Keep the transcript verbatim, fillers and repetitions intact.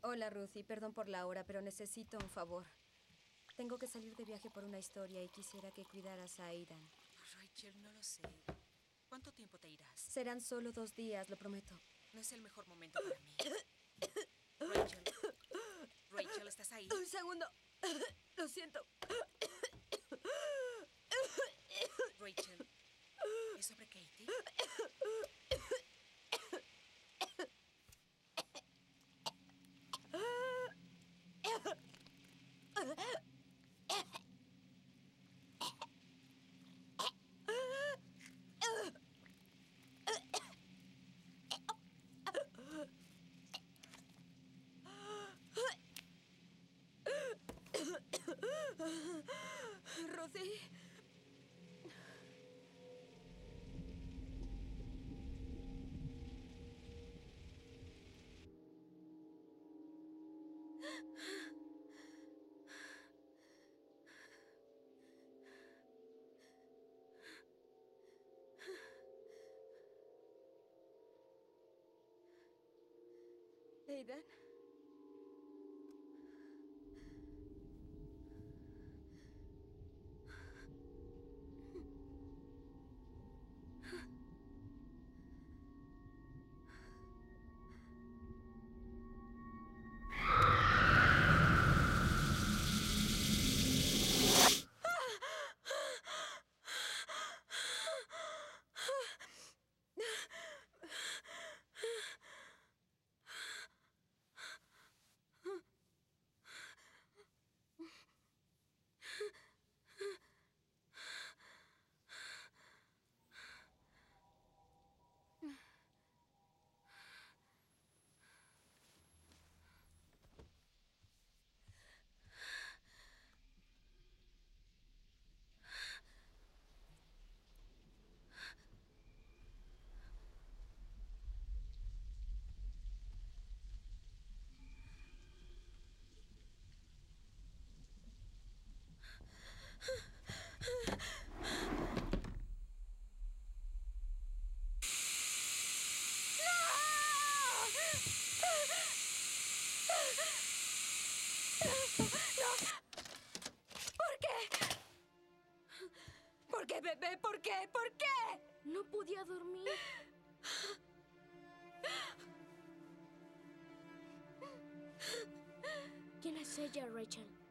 Hola, Ruthie. Perdón por la hora, pero necesito un favor. Tengo que salir de viaje por una historia y quisiera que cuidaras a Aidan. Rachel, no lo sé. ¿Cuánto tiempo te irás? Serán solo dos días, lo prometo. No es el mejor momento para mí. Rachel. Rachel, ¿estás ahí? Un segundo. Lo siento. Rachel. ¿Es sobre Katie? Ruthie. Aidan. ¿Por qué, bebé? ¿Por qué? ¿Por qué? No podía dormir. ¿Quién es ella, Rachel?